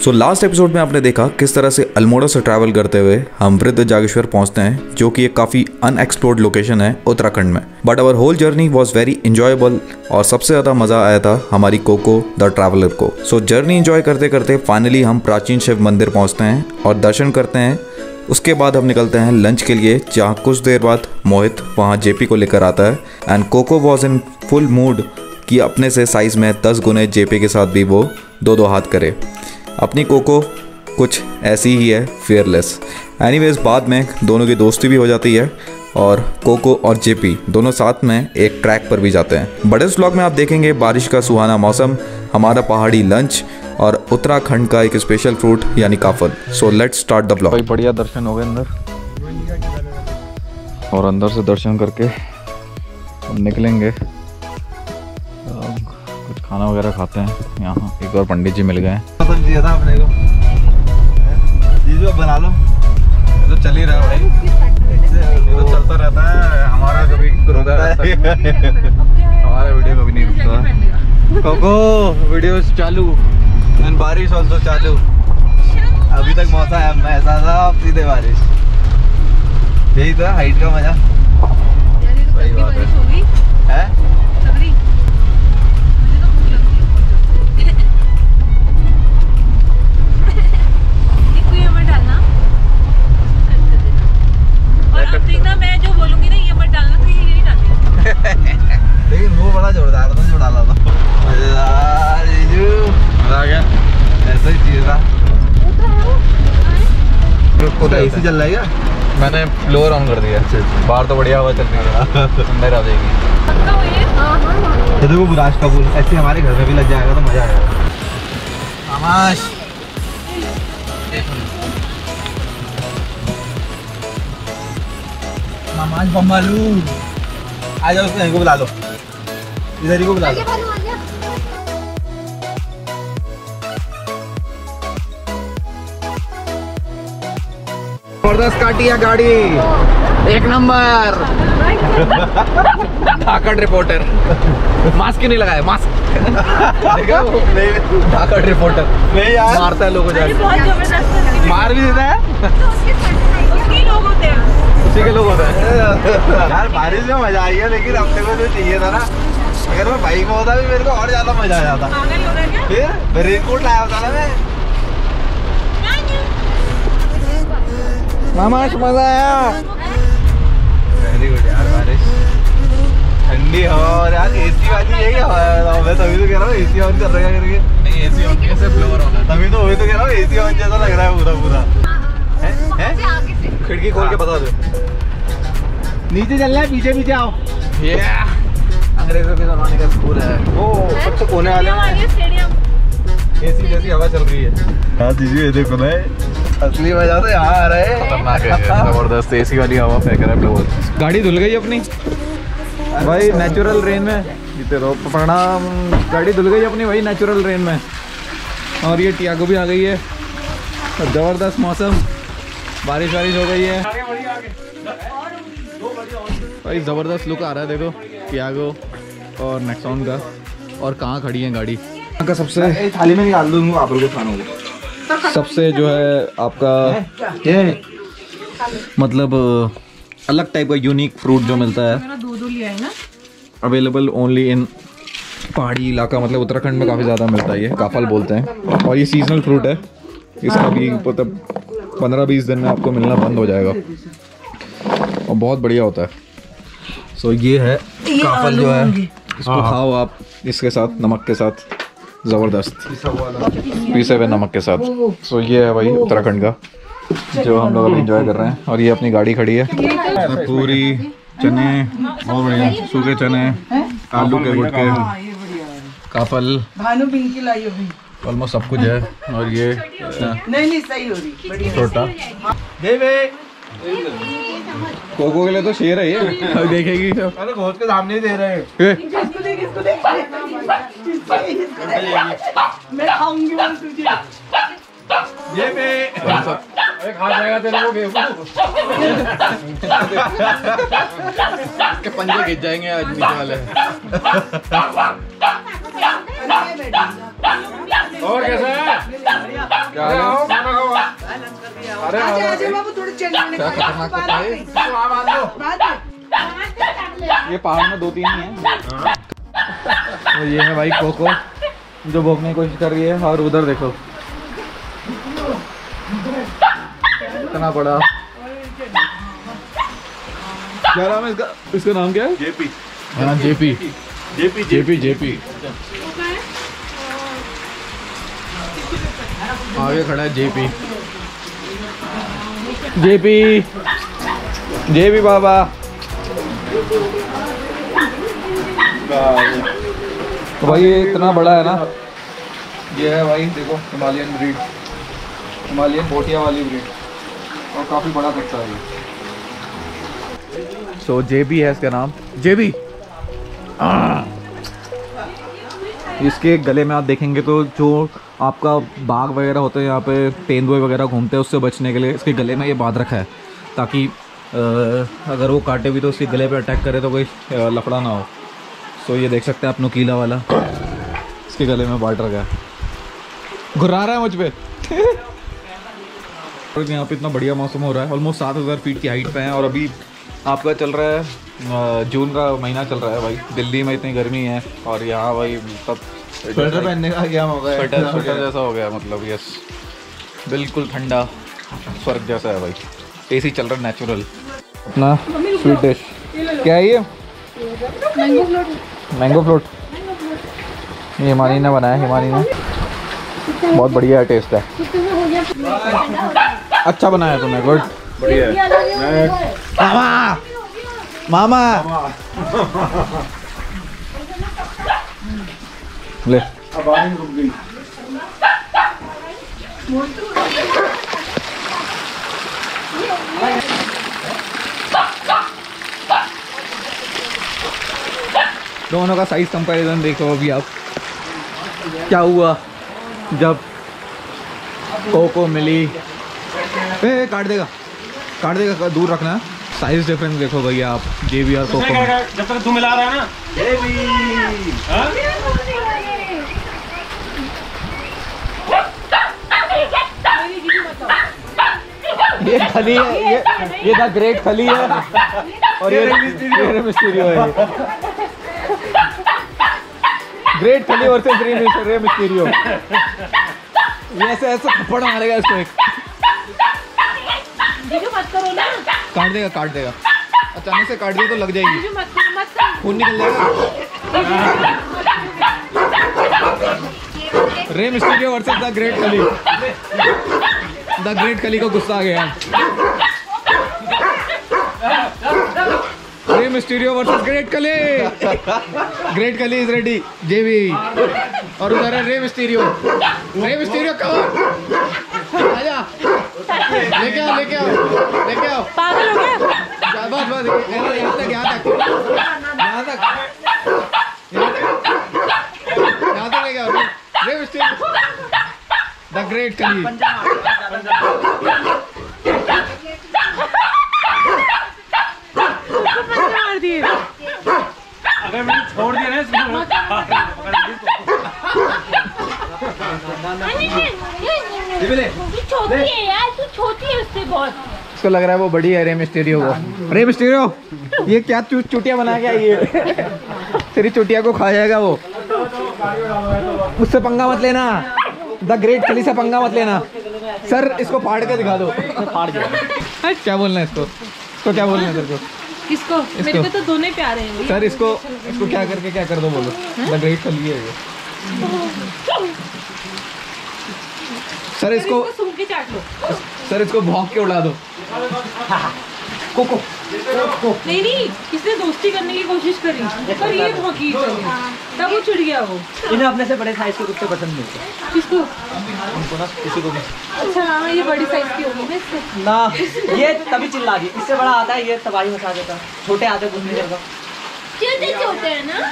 So last episode में आपने देखा किस तरह से अल्मोड़ा से ट्रैवल करते हुए हम वृद्ध जागेश्वर पहुंचते हैं, जो कि एक काफ़ी अनएक्सप्लोर्ड लोकेशन है उत्तराखंड में। But our whole journey was very enjoyable और सबसे ज़्यादा मज़ा आया था हमारी कोको द ट्रैवलर को। सो जर्नी इंजॉय करते करते फाइनली हम प्राचीन शिव मंदिर पहुँचते हैं और दर्शन करते हैं। उसके बाद हम निकलते हैं लंच के लिए, जहाँ कुछ देर बाद मोहित वहाँ जेपी को लेकर आता है and Coco was in full mood कि अपने से साइज़ में 10 गुने जेपी के साथ भी वो दो हाथ करे। अपनी कोको कुछ ऐसी ही है, फेयरलेस। एनीवेज बाद में दोनों की दोस्ती भी हो जाती है और कोको और जेपी दोनों साथ में एक ट्रैक पर भी जाते हैं। बड़े इस व्लॉग में आप देखेंगे बारिश का सुहाना मौसम, हमारा पहाड़ी लंच और उत्तराखंड का एक स्पेशल फ्रूट यानी काफल। So let's start the vlog. बढ़िया दर्शन हो गए अंदर, और अंदर से दर्शन करके हम निकलेंगे। कुछ खाना वगैरह खाते हैं। यहाँ एक और पंडित जी मिल गए हैं। चाहिए था अपने को जीजू, अब बना लो। तो चल ही रहा है भाई, ये तो चलता रहता है हमारा, कभी रुकता है हमारा वीडियो कभी नहीं रुकता। कोको वीडियो चालू एंड बारिश ऑल्सो चालू। अभी तक मौसम है ऐसा था, अब सीधे बारिश। यही तो हाइट का मजा। सही बात है। मैं जो बोलूंगी ना ये मत डालना, तो ये नहीं डालना। लेकिन वो बड़ा जोरदार था जो डाला था। मजेदार जीजू, मजा आ गया। ऐसा ही चीज था। तो एसी चल रहा है क्या? मैंने फ्लोर ऑन कर दिया। बाहर तो बढ़िया हवा चल रही है, अंदर आ जाएगी। ये देखो राज का फूल ऐसे हमारे घर में भी लग जाएगा तो मजा आएगा। आमाश मामाज बम्बालू, आ जाओ, उसको बुला लो, इधर ही को बुला लो। जबरदस्त काटिया गाड़ी, एक नंबर। धाकड़ रिपोर्टर, मास्क क्यों नहीं लगाया? मास्क धाकड़ रिपोर्टर नहीं यार, मारता है लोगों जाके, मार भी देता है। उसी के लोग होते हैं यार। बारिश में मजा आई है, लेकिन अपने को जो चाहिए था ना, अगर मैं बाइक में होता भी मेरे को और ज्यादा मजा आ जाता। फिर रेनकोट लाया होता ना मैं। मामाश मजा आया। वेरी गुड यार, बारिश, ठंडी हवा, और यार एसी वाली यही हवा है। मैं तभी तो कह रहा हूँ एसी ऑन कर रहा है करके। नहीं एसी ऑन कैसे फ्लोर ऑन है, तभी तो वही तो कह रहा हूँ एसी ऑन जैसा लग रहा है पूरा पूरा। खिड़की खोल के बता दो। नीचे चलना है, पीछे पीछे आओ। ये अंग्रेजों के जमाने का स्कूल है वो, सबसे कोने वाले एसी जैसी हवा चल रही है। हाँ दीजिए, ये देखो ना, असली मजा तो यहाँ आ रहा है। खतरनाक है, जबरदस्त एसी वाली हवा फेंक रहा है। गाड़ी धुल गई अपनी भाई, नेचुरल रेन में। जीते रहो, प्रणाम। गाड़ी धुल गई अपनी भाई नेचुरल रेन में। और ये टियागो भी आ गई है। जबरदस्त मौसम, बारिश वारिश हो गई है भाई। जबरदस्त लुक आ रहा है, देखो टियागो और नेक्सॉन का। और कहाँ खड़ी है गाड़ी का, सबसे थाली में निकाल दूंगा आप लोगों को खाना होगा। सबसे जो है आपका ये मतलब अलग टाइप का यूनिक फ्रूट जो मिलता है, अवेलेबल ओनली इन पहाड़ी इलाका, मतलब उत्तराखंड में काफ़ी ज़्यादा मिलता है। ये काफल बोलते हैं और ये सीजनल फ्रूट है। इसका भी मतलब 15-20 दिन में आपको मिलना बंद हो जाएगा और बहुत बढ़िया होता है। सो ये है काफल जो है, इसको खाओ आप इसके साथ, नमक के साथ, ज़बरदस्त पीसे हुए नमक के साथ। सो ये है भाई उत्तराखंड का जो हम लोग अभी इंजॉय कर रहे हैं। और ये अपनी गाड़ी खड़ी है। पूरी, चने, बहुत बढ़िया सूखे चने, आलू के गुटके, काफल, ऑलमोस्ट सब कुछ है। और ये नहीं सही हो रही, छोटा कोको के लिए तो शेर है ये, देखेगी सब। अरे घोष के सामने ही दे रहे हैं। मैं खाऊंगी तुझे। ये पे खा जाएगा तेरे को के पंजे खिंच जाएंगे आज नीचे वाले। और कैसा है? क्या हाल है? अरे क्या खतरनाक पत्ता है ये। पहाड़ में 2-3 ही हैं। तो ये है भाई कोको जो भोगने की कोशिश कर रही है। और उधर देखो इतना बड़ा। क्या नाम है इसका? इसका नाम क्या है? जेपी। हाँ जेपी जेपी जेपी जेपी। आगे खड़ा है जेपी। जेपी जेपी बाबा। तो भाई ये इतना बड़ा है ना। ये है भाई देखो हिमालयन ब्रीड, हिमालयन बोटिया वाली ब्रीड और काफ़ी बड़ा कट्टा है। सो जेबी है इसका नाम, जेबी। इसके गले में आप देखेंगे तो जो आपका बाघ वगैरह होते हैं यहाँ पे, तेंदुए वगैरह घूमते हैं, उससे बचने के लिए इसके गले में ये बांध रखा है ताकि अगर वो काटे भी तो उसके गले पे अटैक करे तो कोई लफड़ा ना हो। सो ये देख सकते हैं आप नुकीला वाला इसके गले में बांध रखा है। घुरा रहा है मुझ पे। यहाँ पे इतना बढ़िया मौसम हो रहा है। ऑलमोस्ट 7000 फीट की हाइट पे हैं और अभी आपका चल रहा है जून का महीना चल रहा है भाई। दिल्ली में इतनी गर्मी है और यहाँ भाई सब स्वेटर पहनने का क्या हो गया? स्वेटर जैसा हो गया मतलब। यस बिल्कुल ठंडा स्वर्ग जैसा है भाई। एसी चल रहा है नेचुरल। अपना स्वीट डिश क्या है ये? Mango float. मैंगो फ्लोट ये हिमानी ने बनाया। हिमानी ने बहुत बढ़िया टेस्ट है। अच्छा बनाया तुमने, गुड बढ़िया। मामा मामा ले। दोनों का साइज कंपैरिजन देखो अभी आप। क्या हुआ जब कोको मिली। काट देगा काट देगा, दूर रखना। साइज डिफरेंस देखो भैया आप जेबी और कोको में। जब तक तू मिला रहा है ना जेबी। ये खली है, ये द ग्रेट खली है और ये मिस्टीरियो है। ग्रेट खली वर्सेस रे मिस्टीरियो। ये ऐसे ऐसे थप्पड़ मारेगा इसको एक। मत करो ना। काट देगा अचानक से काट दिया तो लग जाएगी, मत खून निकल जाएगा। Rey Mysterio versus the great Khali. The great Khali को गुस्सा आ गया। Rey Mysterio versus great Khali. Great Khali is ready JB और उधर है रे मिस्टीरियो। रे मिस्टीरियो कहाँ? आजा लेके आओ। पागल हो गया? बस यहाँ तक लेके आओ। रे मिस्टीरियो द ग्रेट खली। मार दिए। अगर मैंने छोड़ दिया ना छोटी है यार, तू छोटी है उससे बहुत। इसको लग रहा है वो बड़ी है रे मिस्टीरियो को। रे मिस्टीरियो ये क्या चुटिया बना के आई है? तेरी चुटिया को खा जाएगा वो। उससे पंगा मत लेना, द ग्रेट खली से पंगा मत लेना। सर इसको फाड़ के दिखा दो। फाड़ के क्या बोलना है इसको क्या बोलना है तेरे को? किसको? मेरे को तो दोनों ही प्यारे हैं। सर इसको क्या करके क्या कर दो बोलो। द ग्रेट खली है ये। सर इसको सूंघ के चाट लो। सर इसको भौंक के उड़ा दो। कोको नहीं इसने दोस्ती करने की कोशिश करी पर ये भौंकी तब वो चिढ़ गया। वो इन्हें अपने से बड़े साइज के कुत्ते पसंद नहीं होते। किसको? उनको ना किसी को भी। अच्छा हाँ ये बड़ी साइज की होगी ना इससे। ना ये तभी चिल्ला गई। इससे बड़ा आता है ये तबाही मचा देता। छोटे आते घूमने करता। छोटे हैं ना।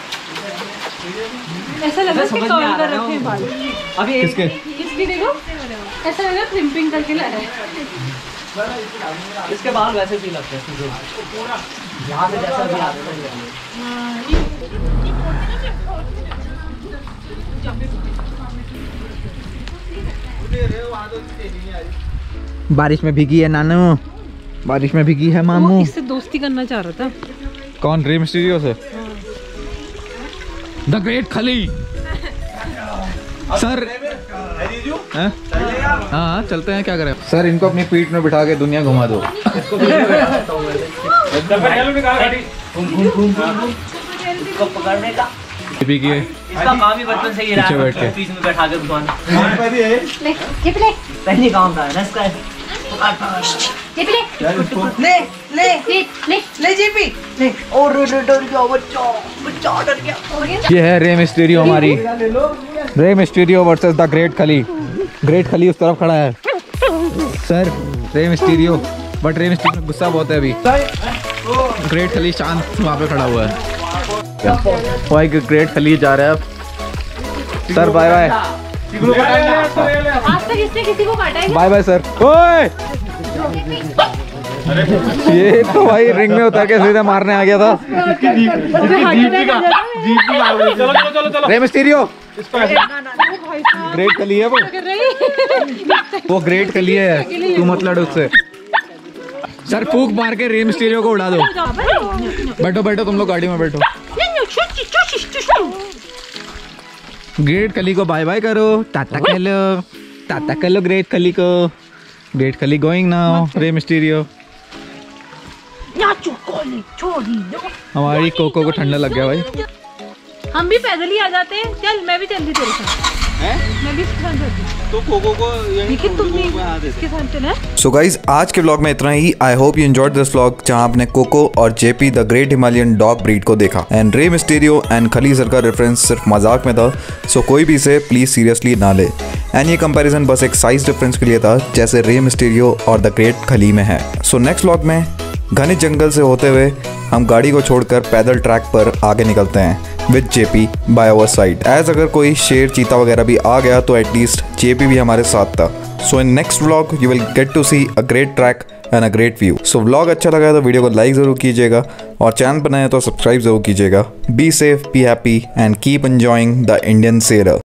ऐसा लगा कि कॉल कर रखे हैं बाल। अभी किसके? इसकी देखो ऐसा लगा क्रिम्पिंग करके लाया है। इसके बाल वैसे भी लगते हैं यहाँ से जैसा भी आते हैं। बारिश में भीगी है नानू, बारिश में भीगी है मामू। इससे दोस्ती करना चाह रहा था। कौन? रे मिस्टीरियो से? द ग्रेट खली। सर हाँ चलते हैं, क्या करें सर। इनको अपनी पीठ में बिठा के दुनिया घुमा दो। पकड़ने का इसका काम ही बचपन से ही रहा है, ऑफिस में बैठा के घुमाना। पहले काम था ना इसका। ले जेपी ले। और डर गया बच्चा डर गया। ये है रे मिस्टीरियो हमारी। Rey Mysterio versus the great Khali. Great Khali उस तरफ खड़ा है sir, Rey Mysterio. But Rey Mysterio गुस्सा बहुत है अभी। ग्रेट खली शांत वहाँ पे खड़ा हुआ है। भाई ग्रेट खली जा रहा है अब। Sir bye bye. आज तक इसने किसी को काटा है? Bye bye sir. ओए ये तो भाई रिंग में उतर के सीधे मारने आ गया था। रे मिस्टीरियो ग्रेट खली है वो ग्रेट खली है, तू मत लड़ उससे। सर फूक मार के रे मिस्टीरियो को उड़ा दो। बैठो बैठो तुम लोग गाड़ी में बैठो। ग्रेट खली को बाय बाय करो, टाटा कह लो, टाटा कह लो ग्रेट खली को। Great Khali going now. Rey Mysterio हमारी कोको को ठंडा लग गया भाई। हम भी पैदल ही आ जाते हैं। चल मैं भी चलती तेरे साथ। मैं भी इसके साथ जाती हूँ। तो कोको को लेकिन तुम भी इसके साथ चले। सो गाइज आज के व्लॉग में इतना ही। I hope you enjoyed this vlog जहां आपने कोको और JP the great Himalayan dog breed को देखा। And Rey Mysterio and Khali sir का रेफरेंस सिर्फ मजाक में था, सो कोई भी इसे प्लीज सीरियसली ना ले। एंड ये कंपैरिजन बस एक साइज डिफरेंस के लिए था, जैसे रे मिस्टीरियो और द ग्रेट खली में है। सो नेक्स्ट व्लॉग में घने जंगल से होते हुए हम गाड़ी को छोड़कर पैदल ट्रैक पर आगे निकलते हैं with JP by our side. As अगर कोई शेर चीता वगैरह भी आ गया तो एटलीस्ट जेपी भी हमारे साथ था। So in next vlog you will get to see a great track and a great view. So vlog अच्छा लगा तो वीडियो को लाइक जरूर कीजिएगा और चैनल पर नए तो सब्सक्राइब जरूर कीजिएगा। Be safe, be happy and keep enjoying the Indian seller.